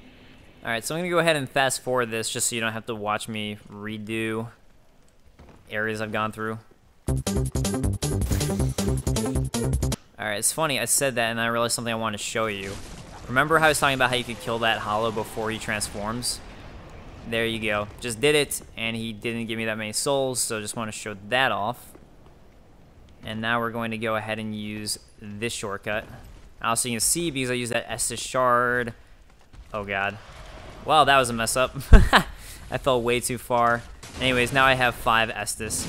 Alright, so I'm going to go ahead and fast forward this just so you don't have to watch me redo areas I've gone through. Alright, it's funny, I said that and I realized something I wanted to show you. Remember how I was talking about how you could kill that hollow before he transforms? There you go. Just did it, and he didn't give me that many souls, so just want to show that off. And now we're going to go ahead and use this shortcut. Also, you can see, because I used that Estus shard. Oh god. Wow, that was a mess up. I fell way too far. Anyways, now I have five Estus.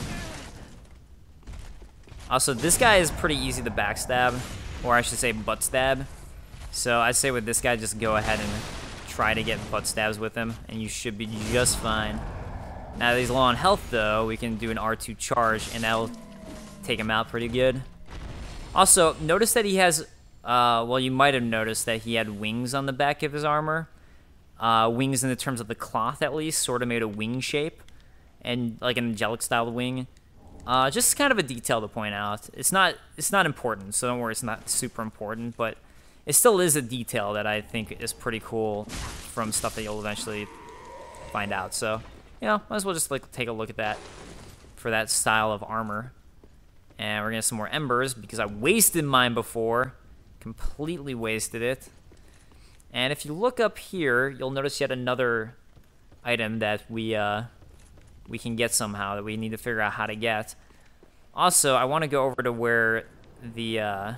Also, this guy is pretty easy to backstab, or I should say butt stab. So I'd say with this guy, just go ahead and try to get butt stabs with him, and you should be just fine. Now that he's low on health, though, we can do an R two charge, and that'll take him out pretty good. Also, notice that he has, uh, well, you might have noticed that he had wings on the back of his armor. Uh, wings in the terms of the cloth, at least, sort of made a wing shape, and like an angelic-style wing. Uh, just kind of a detail to point out. It's not, it's not important, so don't worry, it's not super important, but it still is a detail that I think is pretty cool from stuff that you'll eventually find out. So, you know, might as well just like take a look at that for that style of armor. And we're gonna get some more embers because I wasted mine before. Completely wasted it. And if you look up here, you'll notice yet another item that we uh, we can get somehow that we need to figure out how to get. Also, I want to go over to where the... Uh...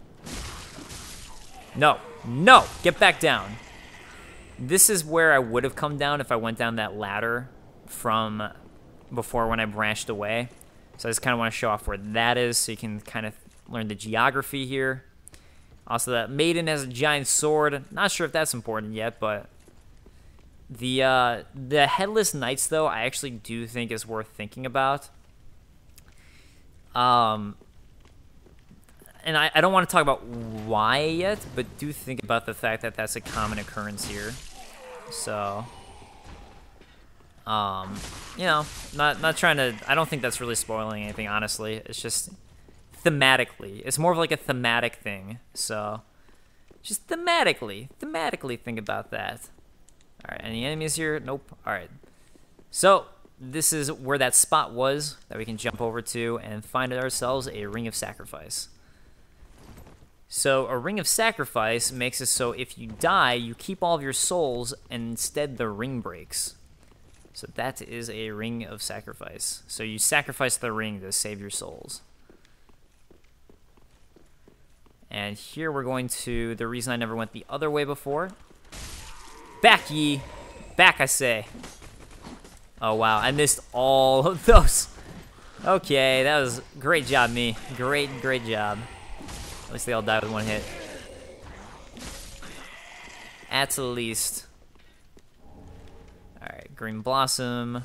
No, no, get back down. This is where I would have come down if I went down that ladder from before when I branched away. So I just kind of want to show off where that is so you can kind of learn the geography here. Also, that maiden has a giant sword. Not sure if that's important yet, but the uh, the headless knights, though, I actually do think is worth thinking about. Um, and I, I don't want to talk about why yet, but do think about the fact that that's a common occurrence here. So, um, you know, not not trying to. I don't think that's really spoiling anything, honestly. It's just thematically, it's more of like a thematic thing. So, just thematically, thematically think about that. All right, any enemies here? Nope. All right. So this is where that spot was that we can jump over to and find ourselves a ring of sacrifice. So a ring of sacrifice makes it so if you die, you keep all of your souls, and instead the ring breaks. So that is a ring of sacrifice. So you sacrifice the ring to save your souls. And here we're going to the reason I never went the other way before. Back, ye. Back, I say. Oh, wow. I missed all of those. Okay, that was great job, me. Great, great job. At least they all died with one hit. At least. Alright, Green Blossom.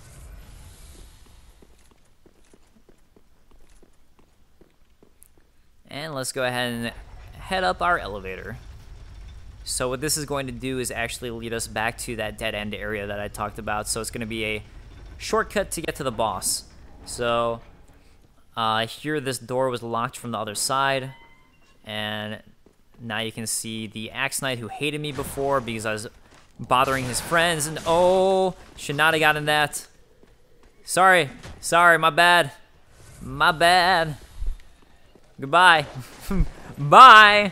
And let's go ahead and head up our elevator. So what this is going to do is actually lead us back to that dead end area that I talked about. So it's going to be a shortcut to get to the boss. So uh, here this door was locked from the other side. And now you can see the Axe Knight who hated me before because I was bothering his friends. And oh, should not have gotten that. Sorry. Sorry, my bad. My bad. Goodbye. Bye.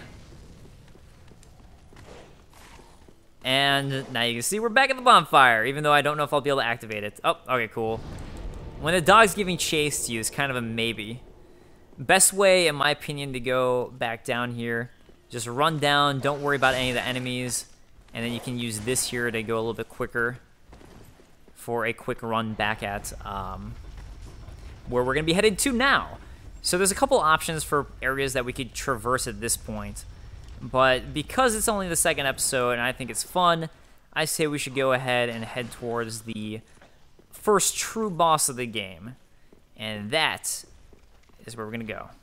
And now you can see we're back at the bonfire, even though I don't know if I'll be able to activate it. Oh, okay, cool. When the dog's giving chase to you, it's kind of a maybe. Best way, in my opinion, to go back down here, just run down, don't worry about any of the enemies, and then you can use this here to go a little bit quicker for a quick run back at um, where we're going to be headed to now. So there's a couple options for areas that we could traverse at this point. But because it's only the second episode and I think it's fun, I say we should go ahead and head towards the first true boss of the game. And that is where we're going to go.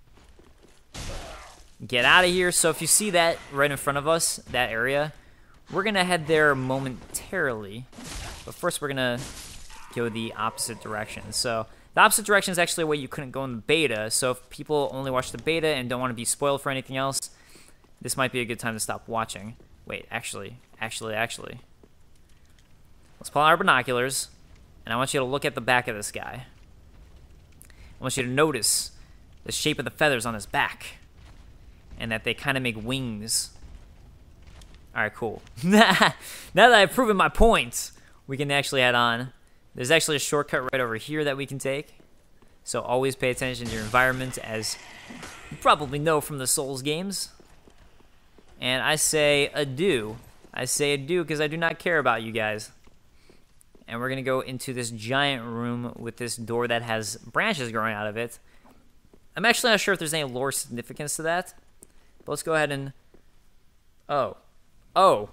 Get out of here. So if you see that right in front of us, that area, we're going to head there momentarily. But first we're going to go the opposite direction. So the opposite direction is actually a way you couldn't go in the beta. So if people only watch the beta and don't want to be spoiled for anything else, this might be a good time to stop watching. Wait, actually, actually, actually. Let's pull out our binoculars, and I want you to look at the back of this guy. I want you to notice the shape of the feathers on his back. And that they kind of make wings. Alright, cool. Now that I've proven my point, we can actually head on. There's actually a shortcut right over here that we can take. So always pay attention to your environment, as you probably know from the Souls games. And I say adieu. I say adieu because I do not care about you guys. And we're going to go into this giant room with this door that has branches growing out of it. I'm actually not sure if there's any lore significance to that. But let's go ahead and... Oh. Oh.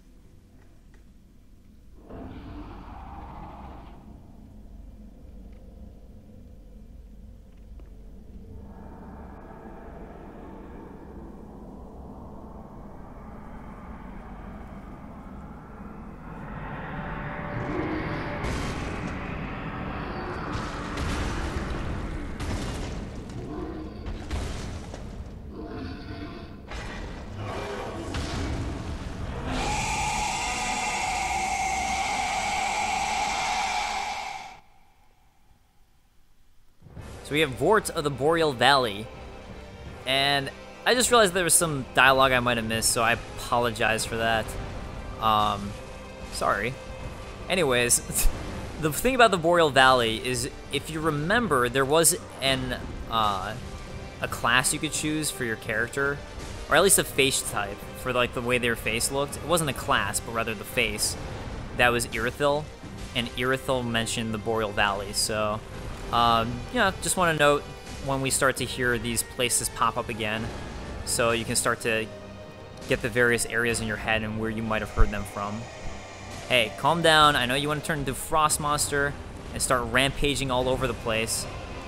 So we have Vort of the Boreal Valley, and I just realized there was some dialogue I might have missed, so I apologize for that. Um, sorry. Anyways, the thing about the Boreal Valley is, if you remember, there was an uh, a class you could choose for your character, or at least a face type for like the way their face looked. It wasn't a class, but rather the face. That was Irithyll, and Irithyll mentioned the Boreal Valley, so. Um, you know, just want to note when we start to hear these places pop up again, so you can start to get the various areas in your head and where you might have heard them from. Hey, calm down. I know you want to turn into Frost Monster and start rampaging all over the place.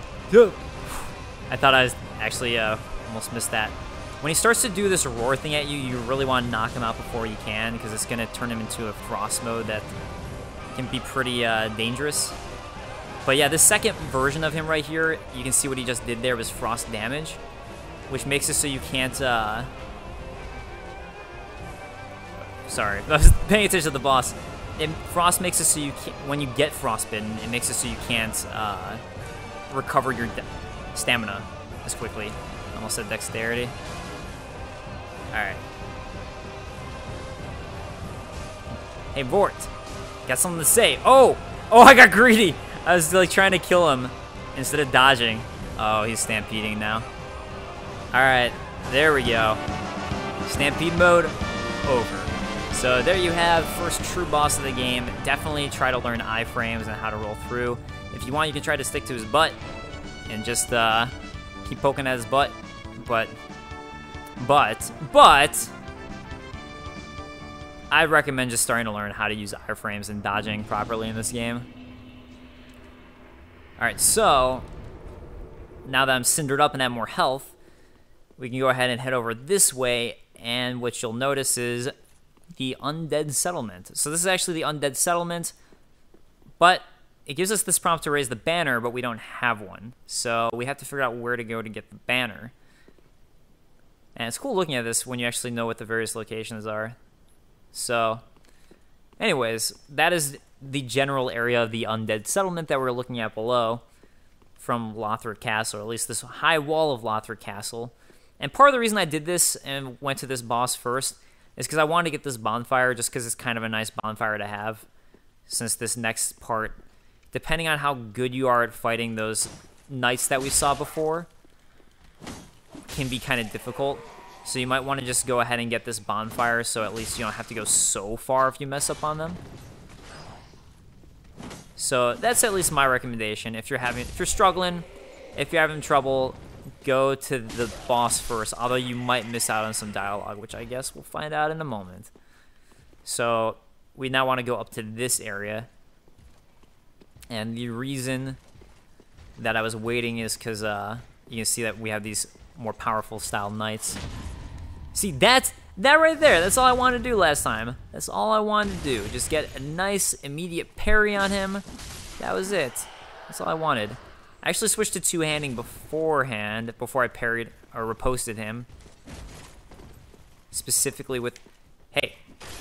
I thought I was actually uh, almost missed that. When he starts to do this roar thing at you, you really want to knock him out before you can, because it's going to turn him into a Frost mode that can be pretty uh, dangerous. But yeah, this second version of him right here, you can see what he just did there was frost damage, which makes it so you can't, uh... Sorry, I was paying attention to the boss. It, frost makes it so you can't, when you get frostbitten, it makes it so you can't, uh, recover your stamina as quickly. I almost said dexterity. Alright. Hey, Vort. Got something to say. Oh! Oh, I got greedy! I was like trying to kill him instead of dodging. Oh, he's stampeding now. Alright, there we go. Stampede mode over. So there you have, first true boss of the game. Definitely try to learn iframes and how to roll through. If you want, you can try to stick to his butt and just uh, keep poking at his butt. But, but, but, I recommend just starting to learn how to use iframes and dodging properly in this game. Alright, so, now that I'm cindered up and have more health, we can go ahead and head over this way, and what you'll notice is the Undead Settlement. So this is actually the Undead Settlement, but it gives us this prompt to raise the banner, but we don't have one. So we have to figure out where to go to get the banner. And it's cool looking at this when you actually know what the various locations are. So, anyways, that is the general area of the Undead Settlement that we're looking at below from Lothric Castle, or at least this high wall of Lothric Castle. And part of the reason I did this and went to this boss first is because I wanted to get this bonfire, just because it's kind of a nice bonfire to have, since this next part, depending on how good you are at fighting those knights that we saw before, can be kind of difficult. So you might want to just go ahead and get this bonfire, so at least you don't have to go so far if you mess up on them. So that's at least my recommendation. If you're having, if you're struggling, if you're having trouble, go to the boss first. Although you might miss out on some dialogue, which I guess we'll find out in a moment. So we now want to go up to this area, and the reason that I was waiting is because uh, you can see that we have these more powerful style knights. See, that's that right there. That's all I wanted to do last time. That's all I wanted to do. Just get a nice immediate parry on him. That was it. That's all I wanted. I actually switched to two-handing beforehand, before I parried or riposted him. Specifically with... Hey.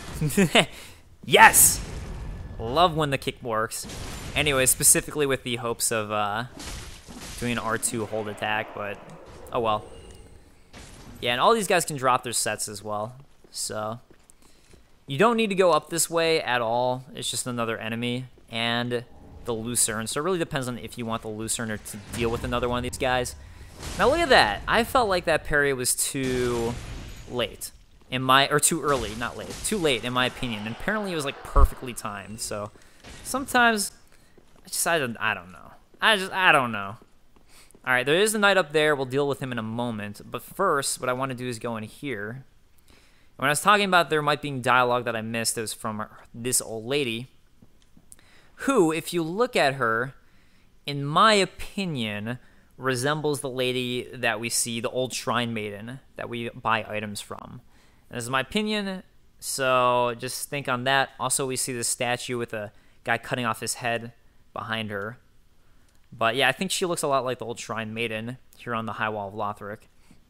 Yes! Love when the kick works. Anyway, specifically with the hopes of uh, doing an R two hold attack, but oh well. Yeah, and all these guys can drop their sets as well, so you don't need to go up this way at all. It's just another enemy and the Lucerne, so it really depends on if you want the Lucerne or to deal with another one of these guys. Now look at that. I felt like that parry was too late in my, or too early, not late, too late in my opinion. And apparently it was like perfectly timed. So sometimes I just, I don't, I don't know. I just, I don't know. All right, there is a knight up there. We'll deal with him in a moment. But first, what I want to do is go in here. When I was talking about there might be dialogue that I missed, it was from this old lady, who, if you look at her, in my opinion, resembles the lady that we see, the old shrine maiden that we buy items from. And this is my opinion, so just think on that. Also, we see this statue with a guy cutting off his head behind her. But yeah, I think she looks a lot like the old shrine maiden here on the High Wall of Lothric.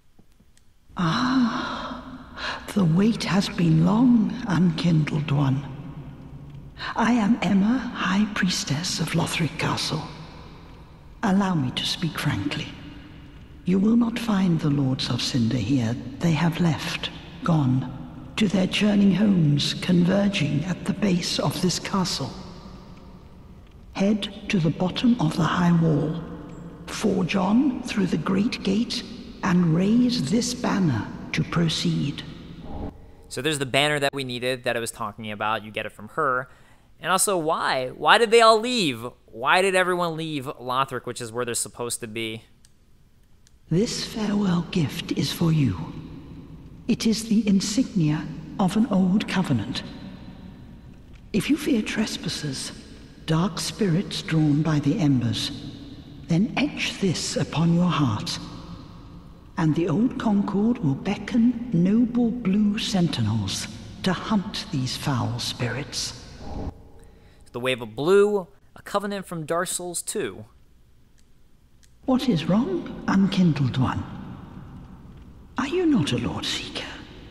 Ah, the wait has been long, unkindled one. I am Emma, High Priestess of Lothric Castle. Allow me to speak frankly. You will not find the Lords of Cinder here. They have left, gone, to their churning homes converging at the base of this castle. Head to the bottom of the high wall, forge on through the great gate, and raise this banner to proceed. So there's the banner that we needed that I was talking about. You get it from her. And also, why? Why did they all leave? Why did everyone leave Lothric, which is where they're supposed to be? This farewell gift is for you. It is the insignia of an old covenant. If you fear trespassers, dark spirits drawn by the embers, then etch this upon your heart, and the old Concord will beckon noble blue sentinels to hunt these foul spirits. The Wave of Blue, a covenant from Dark Souls two. What is wrong, unkindled one? Are you not a Lord Seeker?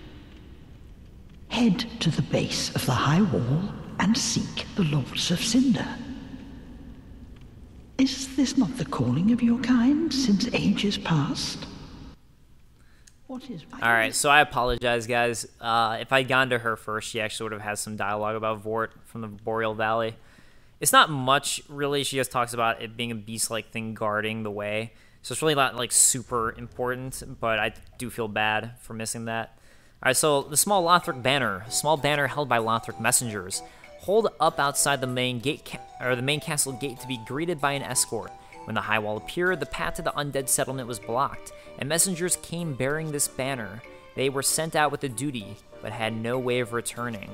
Head to the base of the high wall and seek the Lords of Cinder. Is this not the calling of your kind since ages past? What is... All right, so I apologize, guys. Uh, if I'd gone to her first, she actually would have had some dialogue about Vort from the Boreal Valley. It's not much, really. She just talks about it being a beast-like thing guarding the way. So it's really not, like, super important, but I do feel bad for missing that. All right, so the small Lothric banner. A small banner held by Lothric messengers. Hold up outside the main gate, ca or the main castle gate to be greeted by an escort. When the high wall appeared, the path to the undead settlement was blocked, and messengers came bearing this banner. They were sent out with a duty, but had no way of returning.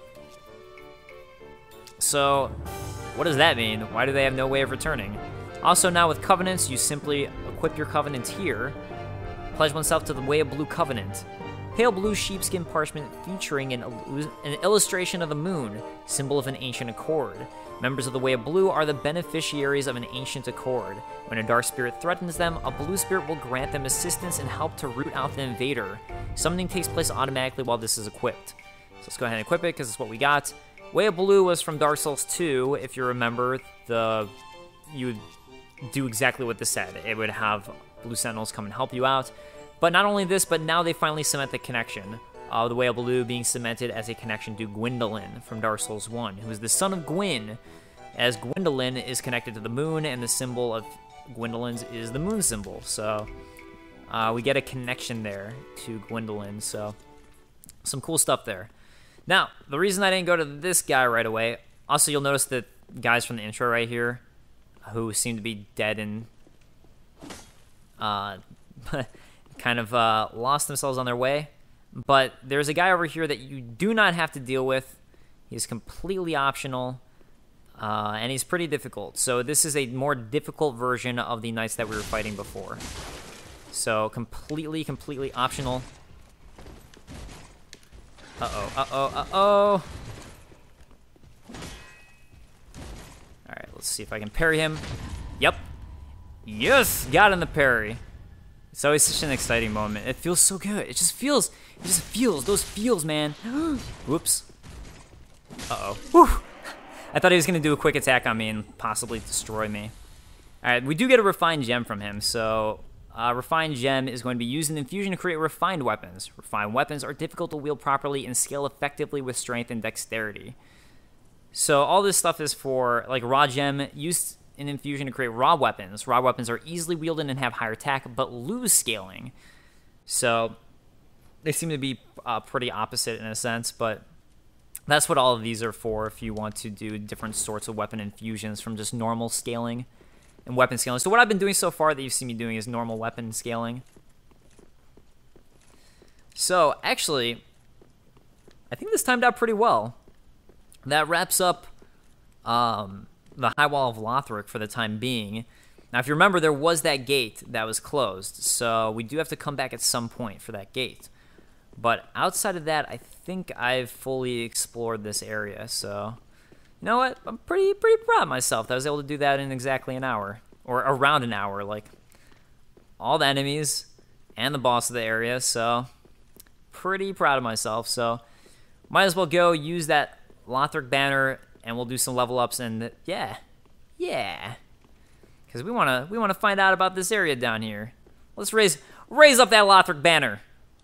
So, what does that mean? Why do they have no way of returning? Also, now with covenants, you simply equip your covenant here. Pledge oneself to the Way of Blue Covenant. Pale blue sheepskin parchment featuring an, an illustration of the moon, symbol of an ancient accord. Members of the Way of Blue are the beneficiaries of an ancient accord. When a dark spirit threatens them, a blue spirit will grant them assistance and help to root out the invader. Summoning takes place automatically while this is equipped. So let's go ahead and equip it because it's what we got. Way of Blue was from Dark Souls two, if you remember. The you would do exactly what this said. It would have blue sentinels come and help you out. But not only this, but now they finally cement the connection. Uh, the Way of Blue being cemented as a connection to Gwendolyn from Dark Souls one, who is the son of Gwyn, as Gwendolyn is connected to the moon, and the symbol of Gwendolyn's is the moon symbol. So uh, we get a connection there to Gwendolyn, so some cool stuff there. Now, the reason I didn't go to this guy right away, also you'll notice that guys from the intro right here, who seem to be dead and uh, kind of uh, lost themselves on their way. But there's a guy over here that you do not have to deal with. He's completely optional, uh, and he's pretty difficult. So this is a more difficult version of the knights that we were fighting before. So completely, completely optional. Uh-oh, uh-oh, uh-oh. Alright, let's see if I can parry him. Yep. Yes! Got in the parry. It's always such an exciting moment. It feels so good. It just feels, it just feels, those feels, man. Whoops. Uh-oh. Whew. I thought he was going to do a quick attack on me and possibly destroy me. Alright, we do get a refined gem from him, so uh, refined gem is going to be used in infusion to create refined weapons. Refined weapons are difficult to wield properly and scale effectively with strength and dexterity. So all this stuff is for, like, raw gem used in infusion to create raw weapons. Raw weapons are easily wielded and have higher attack, but lose scaling. So they seem to be uh, pretty opposite in a sense, but that's what all of these are for if you want to do different sorts of weapon infusions from just normal scaling and weapon scaling. So what I've been doing so far that you've seen me doing is normal weapon scaling. So actually, I think this timed out pretty well. That wraps up um, the High Wall of Lothric for the time being. Now, if you remember, there was that gate that was closed, so we do have to come back at some point for that gate. But outside of that, I think I've fully explored this area, so you know what? I'm pretty pretty proud of myself that I was able to do that in exactly an hour, or around an hour, like all the enemies and the boss of the area, so pretty proud of myself. So might as well go use that Lothric banner, and we'll do some level ups, and yeah, yeah, because we wanna we wanna find out about this area down here. Let's raise raise up that Lothric banner.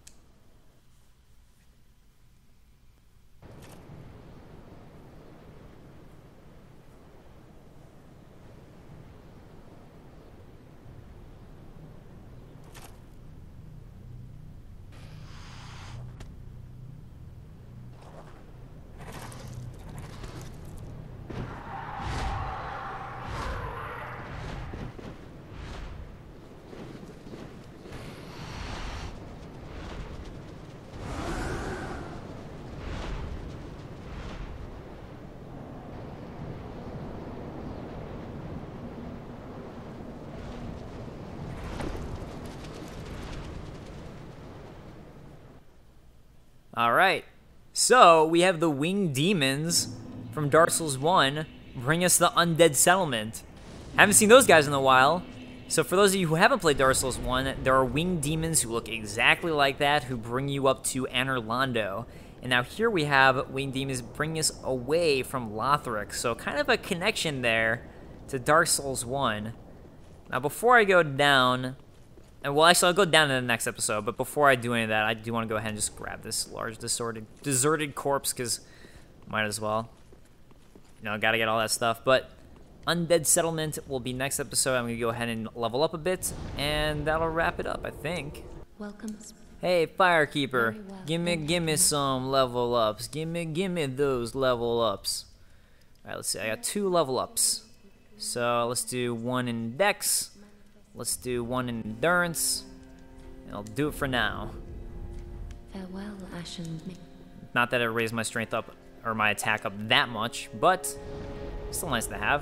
Alright, so we have the winged demons from Dark Souls one bring us the Undead Settlement. Haven't seen those guys in a while, so for those of you who haven't played Dark Souls one, there are winged demons who look exactly like that who bring you up to Anor Londo. And now here we have winged demons bringing us away from Lothric, so kind of a connection there to Dark Souls one. Now before I go down, and well, actually, I'll go down in the next episode, but before I do any of that, I do want to go ahead and just grab this large deserted, deserted corpse, because might as well. You know, gotta get all that stuff. But Undead Settlement will be next episode. I'm going to go ahead and level up a bit, and that'll wrap it up, I think. Welcome. Hey, Firekeeper, Very well. gimme, Thank gimme you. some level ups. Gimme, gimme those level ups. Alright, let's see. I got two level ups. So, let's do one in Dex. Let's do one in Endurance, and I'll do it for now. Farewell, Ashen Mi- Not that it raised my strength up, or my attack up that much, but still nice to have.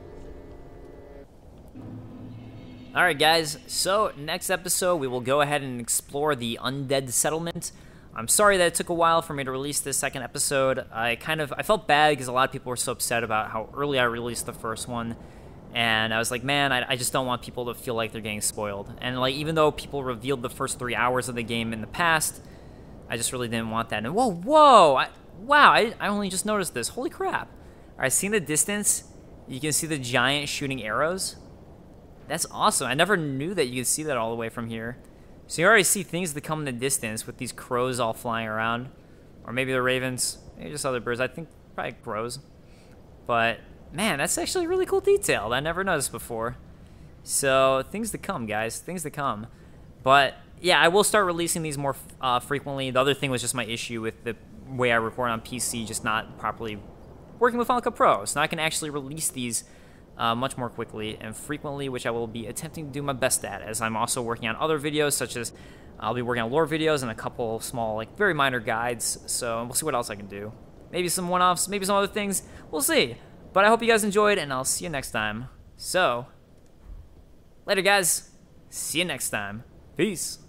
Alright guys, so next episode we will go ahead and explore the Undead Settlement. I'm sorry that it took a while for me to release this second episode. I kind of, I felt bad because a lot of people were so upset about how early I released the first one. And I was like, man, I, I just don't want people to feel like they're getting spoiled. And like, even though people revealed the first three hours of the game in the past, I just really didn't want that. And whoa, whoa, I, wow, I, I only just noticed this. Holy crap. All right, see in the distance, you can see the giant shooting arrows. That's awesome. I never knew that you could see that all the way from here. So you already see things that come in the distance with these crows all flying around. Or maybe they're ravens, maybe just other birds. I think probably crows. But man, that's actually a really cool detail that I never noticed before. So, things to come, guys. Things to come. But, yeah, I will start releasing these more uh, frequently. The other thing was just my issue with the way I record on P C just not properly working with Final Cut Pro. So now I can actually release these uh, much more quickly and frequently, which I will be attempting to do my best at, as I'm also working on other videos, such as I'll be working on lore videos and a couple small, like, very minor guides. So, we'll see what else I can do. Maybe some one-offs, maybe some other things. We'll see. But I hope you guys enjoyed, and I'll see you next time. So, later, guys. See you next time. Peace.